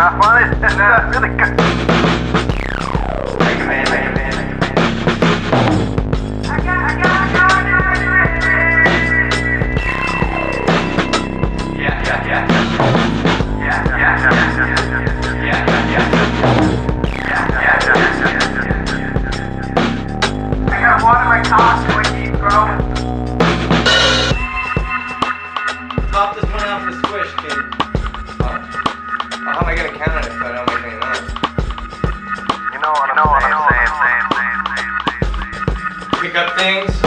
have fun? That's really good. Thank you, man. Thank you, man. I got water in my car so I keep growing. Pop this one out for the squish, kid. How am I gonna count it if I don't make any noise? You know what I'm saying. Pick up things.